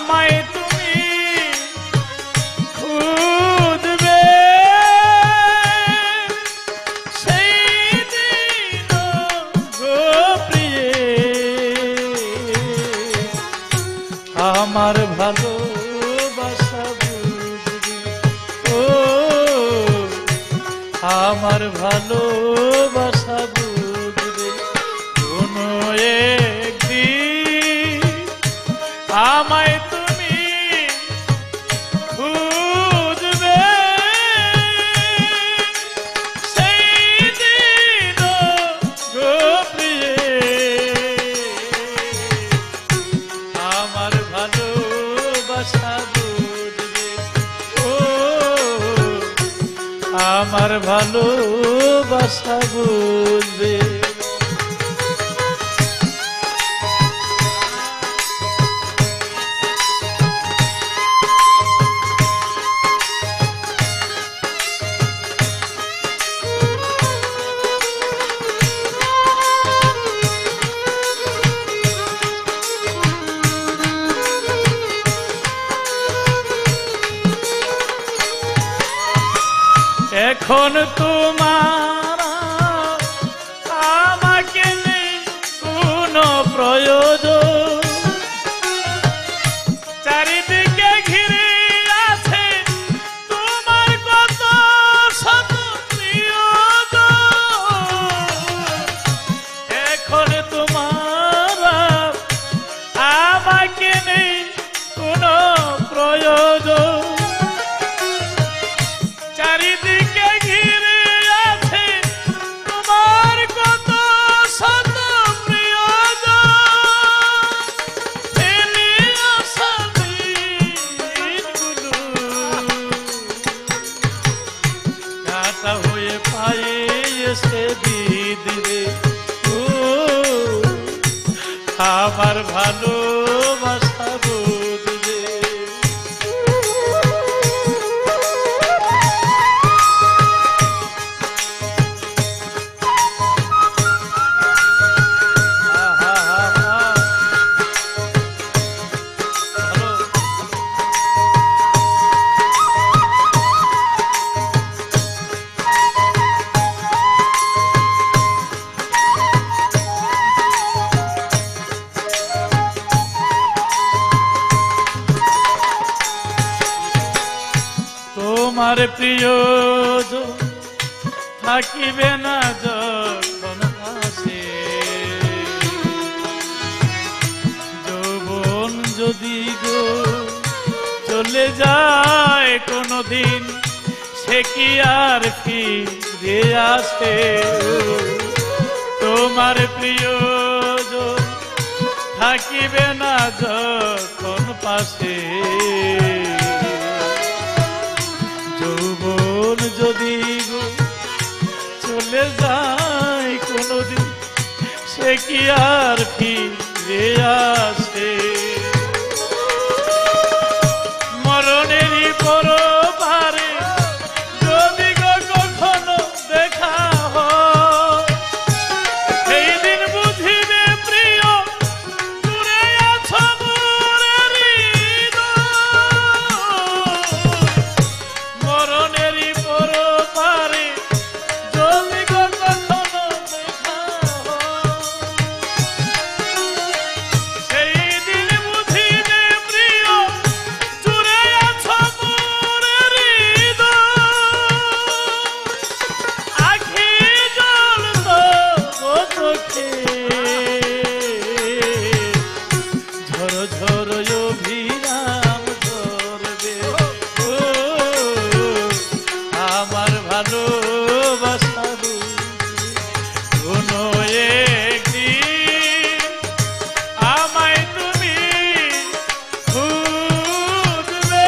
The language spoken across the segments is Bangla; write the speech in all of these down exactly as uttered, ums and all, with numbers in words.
আমায় তুমি খুঁজবে সেই দিন গো প্রিয়ে আমার ভালোবাসা বুঝবে ও আমার ভালোবাসা বুঝবে কোনো একদিন আমায় তুমি খুঁজবে সেই দিন গো প্রিয়ে আমার ভালোবাসা বুঝবে ও আমার ভালোবাসা বুঝবে এখন তোমার আমাকে নেই কোনো প্রয়োজন চারিদিকে ঘিরে আছে তোমার কত শত প্রিয়জন এখন তোমার আমাকে নেই কোনো প্রয়োজন চারিদিকে ঘিরে আছে তোমার কত শত প্রিয়জন এনে আসা দিনগুলো কাটা হয়ে পায়ে এসে দিদিরে ও আমার ভালোবাসা বুঝবে তোমার প্রিয়জন থাকিবে না যখন পাশে যৌবন যদি গো চলে যায় কোনদিন সে কি আর ফিরে আসে তোমার প্রিয়জন থাকিবে না যখন পাশে যৌবন যদি গো চলে যায় কোনদিন সে কি আর ফিরে আসে মরণেরই পরপারে যদি গো কখনো দেখা হয় সেই দিন বুঝিবে প্রিয় দূরে আছো মোর হৃদয় মরণেরই পরপারে যদি গো কখনো দেখা সেই দিন বুঝিবে প্রিয় দূরে আছো মোর হৃদয় আখি জল তো চোখে ঝর ঝর অভিরাম ধরবে ও আমার ভালোবাসা কোনো একদিন আমায় তুমি খুঁজবে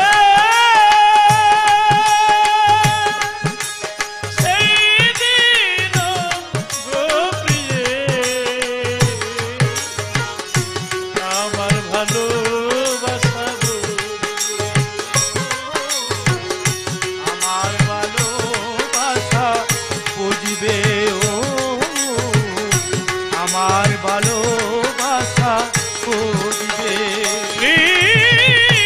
সেই দিন গো প্রিয়ে আমার ভালোবাসা আমার ভালোবাসা বুঝবে ও আমার ভালোবাসা বুঝবে প্রিয়ে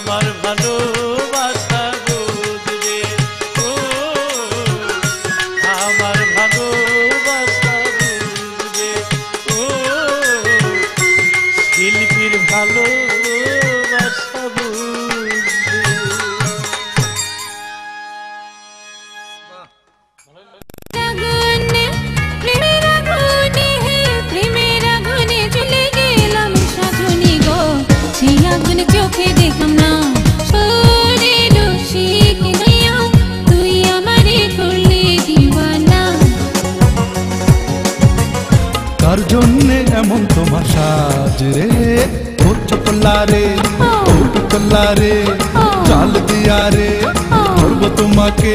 আমার ভালোবাসা বুঝবে ও আমার ভালোবাসা বুঝবে ও শিল্পীর ভালোবাসা বুঝবে। আগুনে প্রেমের আগুনে প্রেমের আগুনে জ্বলে গেলাম সাধনী গো সেই আগুন চোখে দেখলাম না সরে রসিক হইয়া তুই আমারে করলি দিওয়ানা। কার জন্যে এমন তোমার সাজ রে ও চতলা রে ও চতলা রে চাল দিয়া রে করবো তোমাকে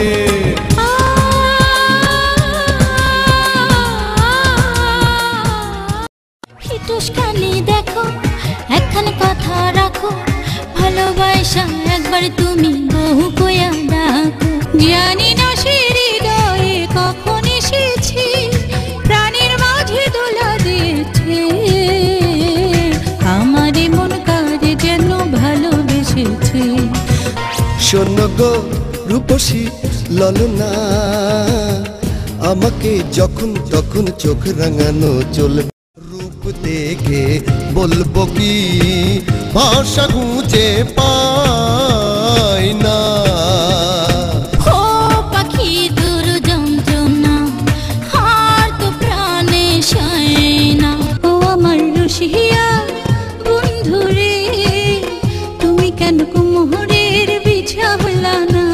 হিটুসকানি দেখো একখান কথা রাখো ভালোবাসা একবার তুমি বহু কয়া ডাকো জানি না সে হৃদয়ে কখন এসেছি প্রাণের মাঝে দোলা দিয়েছে আমার মন কাজে যেন ভালোবেসেছে। শোন গো রূপসী ললনা আমাকে যখন তখন চোখ রাঙানো চলবে রূপ দেখে বলবো কি ভাষা খুঁজে পাই না। ও পাখি তোর যন্ত্রণা হার তো প্রাণে সয় না ও আমার রসিয়া বন্ধু রে তুমি কেন কুমোহরের বিছা হলা না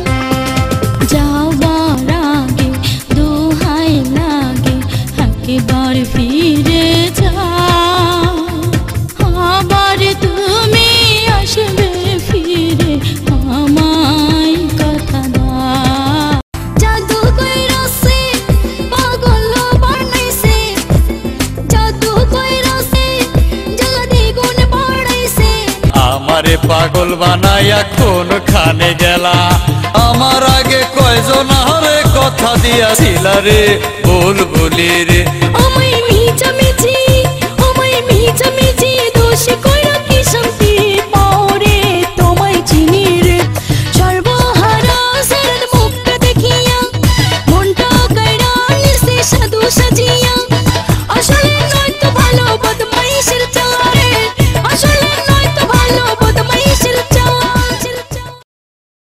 যাওয়ার আগে দোহাই লাগে একেবার ফিরে যাও আবার তুমি আসবে ফিরে আমায় কথা দাও। জাদু কইরাছে পাগল বানাইছে জাদু কইরাছে জ্বালা দ্বিগুণ বাড়াইছে আমারে পাগল বানাইয়া কোন খানে গেলা আমার আগে কয়জন আরে কথা দিয়াছিলা রে বুলবুলি রে ও